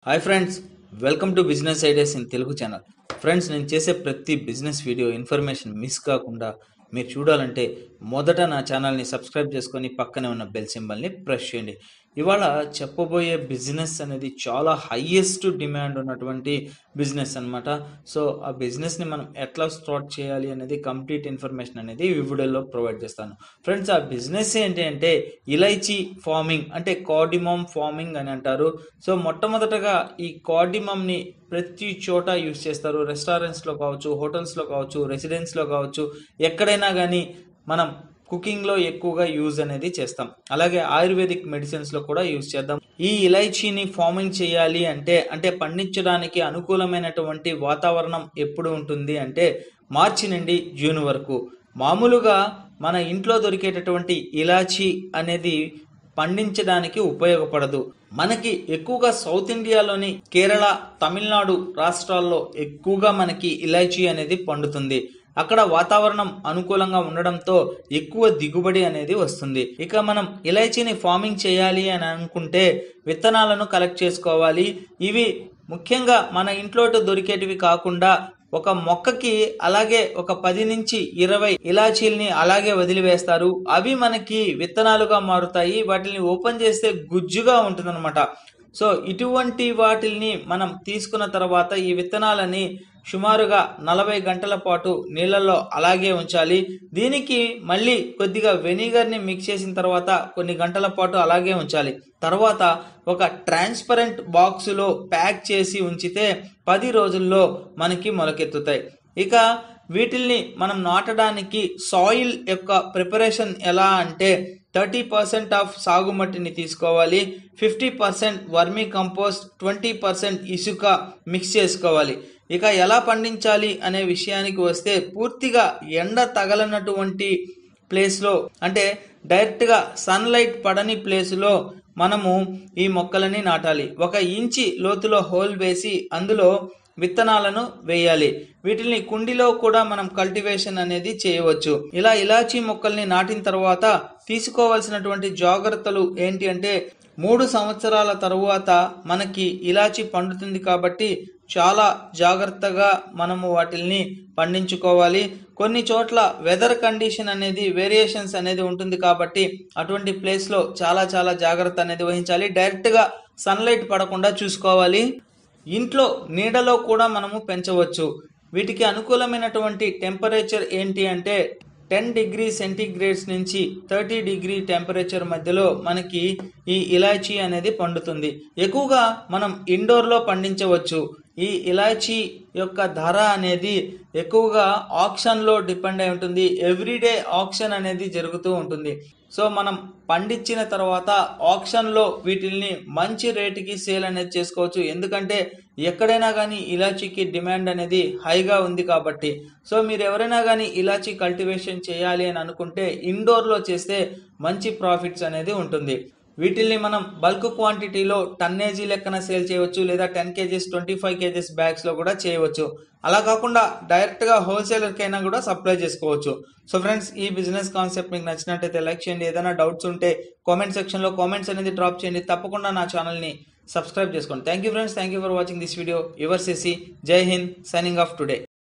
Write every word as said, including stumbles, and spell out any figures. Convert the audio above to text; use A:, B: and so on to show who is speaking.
A: Hi friends, welcome to business ideas in Telugu channel. Friends, నేను చేసే ప్రతి బిజినెస్ వీడియో ఇన్ఫర్మేషన్ మిస్ కాకుండా మీరు చూడాలంటే మొదట నా ఛానల్ని సబ్స్క్రైబ్ చేసుకొని పక్కనే ఉన్న బెల్ సింబల్ని ప్రెస్ చేయండి. ఇవాళ చెప్పబోయే బిజినెస్ అనేది చాలా హైయెస్ట్ డిమాండ్ ఉన్నటువంటి బిజినెస్ అనమాట. సో ఆ బిజినెస్ని మనం ఎట్లా స్టార్ట్ చేయాలి అనేది కంప్లీట్ ఇన్ఫర్మేషన్ అనేది ఈ వీడియోలో ప్రొవైడ్ చేస్తాను. ఫ్రెండ్స్, ఆ బిజినెస్ ఏంటి అంటే ఇలైచీ ఫార్మింగ్, అంటే కార్డిమమ్ ఫార్మింగ్ అని అంటారు. సో మొట్టమొదటగా ఈ కార్డిమమ్ని ప్రతి చోట యూస్ చేస్తారు. రెస్టారెంట్స్లో కావచ్చు, హోటల్స్లో కావచ్చు, రెసిడెన్స్లో కావచ్చు, ఎక్కడైనా కానీ మనం కుకింగ్లో ఎక్కువగా యూజ్ అనేది చేస్తాం. అలాగే ఆయుర్వేదిక్ మెడిసిన్స్లో కూడా యూజ్ చేద్దాం. ఈ ఇలైచీని ఫార్మింగ్ చేయాలి అంటే అంటే పండించడానికి అనుకూలమైనటువంటి వాతావరణం ఎప్పుడు ఉంటుంది అంటే మార్చి నుండి జూన్ వరకు. మామూలుగా మన ఇంట్లో దొరికేటటువంటి ఇలాచీ అనేది పండించడానికి ఉపయోగపడదు. మనకి ఎక్కువగా సౌత్ ఇండియాలోని కేరళ, తమిళనాడు రాష్ట్రాల్లో ఎక్కువగా మనకి ఇలాచీ అనేది పండుతుంది. అక్కడ వాతావరణం అనుకూలంగా ఉండడంతో ఎక్కువ దిగుబడి అనేది వస్తుంది. ఇక మనం ఇలైచీని ఫార్మింగ్ చేయాలి అని అనుకుంటే విత్తనాలను కలెక్ట్ చేసుకోవాలి. ఇవి ముఖ్యంగా మన ఇంట్లో దొరికేటివి కాకుండా ఒక మొక్కకి అలాగే ఒక పది నుంచి ఇరవై ఇలాచీల్ని అలాగే వదిలివేస్తారు. అవి మనకి విత్తనాలుగా మారుతాయి. వాటిని ఓపెన్ చేస్తే గుజ్జుగా ఉంటుందన్నమాట. సో ఇటువంటి వాటిల్ని మనం తీసుకున్న తర్వాత ఈ విత్తనాలని సుమారుగా నలభై గంటల పాటు నీళ్ళల్లో అలాగే ఉంచాలి. దీనికి మళ్ళీ కొద్దిగా వెనిగర్ని మిక్స్ చేసిన తర్వాత కొన్ని గంటల పాటు అలాగే ఉంచాలి. తర్వాత ఒక ట్రాన్స్పరెంట్ బాక్సులో ప్యాక్ చేసి ఉంచితే పది రోజుల్లో మనకి మొలకెత్తుతాయి. ఇక వీటిల్ని మనం నాటడానికి సాయిల్ యొక్క ప్రిపరేషన్ ఎలా అంటే థర్టీ పర్సెంట్ ఆఫ్ సాగుమట్టిని తీసుకోవాలి, fifty percent vermicompost, twenty percent ఇసుక మిక్స్ చేసుకోవాలి. ఇక ఎలా పండించాలి అనే విషయానికి వస్తే పూర్తిగా ఎండ తగలనటువంటి ప్లేస్లో, అంటే డైరెక్ట్గా సన్లైట్ పడని ప్లేస్లో మనము ఈ మొక్కలని నాటాలి. ఒక ఇంచి లోతులో హోల్ వేసి అందులో విత్తనాలను వేయాలి. వీటిని కుండీలో కూడా మనం కల్టివేషన్ అనేది చేయవచ్చు. ఇలా ఇలాచీ మొక్కల్ని నాటిన తర్వాత తీసుకోవాల్సినటువంటి జాగ్రత్తలు ఏంటి అంటే మూడు సంవత్సరాల తరువాత మనకి ఇలాచీ పండుతుంది కాబట్టి చాలా జాగ్రత్తగా మనము వాటిల్ని పండించుకోవాలి. కొన్ని చోట్ల వెదర్ కండిషన్ అనేది వేరియేషన్స్ అనేది ఉంటుంది కాబట్టి అటువంటి ప్లేస్లో చాలా చాలా జాగ్రత్త అనేది వహించాలి. డైరెక్ట్గా సన్లైట్ పడకుండా చూసుకోవాలి. ఇంట్లో నీడలో కూడా మనము పెంచవచ్చు. వీటికి అనుకూలమైనటువంటి టెంపరేచర్ ఏంటి అంటే టెన్ డిగ్రీ సెంటీగ్రేడ్స్ నుంచి థర్టీ డిగ్రీ టెంపరేచర్ మధ్యలో మనకి ఈ ఇలాచీ అనేది పండుతుంది. ఎక్కువగా మనం ఇండోర్లో పండించవచ్చు. ఈ ఇలాచీ యొక్క ధర అనేది ఎక్కువగా ఆక్షన్లో డిపెండ్ అయి ఉంటుంది. ఎవ్రీడే ఆక్షన్ అనేది జరుగుతూ ఉంటుంది. సో మనం పండించిన తర్వాత ఆక్షన్లో వీటిల్ని మంచి రేటుకి సేల్ అనేది చేసుకోవచ్చు. ఎందుకంటే ఎక్కడైనా కానీ ఇలాచీకి డిమాండ్ అనేది హైగా ఉంది కాబట్టి. సో మీరు ఎవరైనా కానీ ఇలాచీ కల్టివేషన్ చేయాలి అని అనుకుంటే ఇండోర్లో చేస్తే మంచి ప్రాఫిట్స్ అనేది ఉంటుంది. వీటిల్ని మనం బల్క్ క్వాంటిటీలో టన్నేజీ లెక్కన సేల్ చేయవచ్చు, లేదా ten kgs twenty five kgs బ్యాగ్స్లో కూడా చేయవచ్చు. అలా కాకుండా డైరెక్ట్గా హోల్సేలర్కైనా కూడా సప్లై చేసుకోవచ్చు. సో ఫ్రెండ్స్, ఈ బిజినెస్ కాన్సెప్ట్ మీకు నచ్చినట్టయితే లైక్ చేయండి. ఏదైనా డౌట్స్ ఉంటే కామెంట్ సెక్షన్లో కామెంట్స్ అనేది డ్రాప్ చేయండి. తప్పకుండా నా ఛానల్ని సబ్స్క్రైబ్ చేసుకోండి. Thank you friends, thank you for watching this video. Your సిసి, జై హింద్, సైనింగ్ ఆఫ్ టుడే.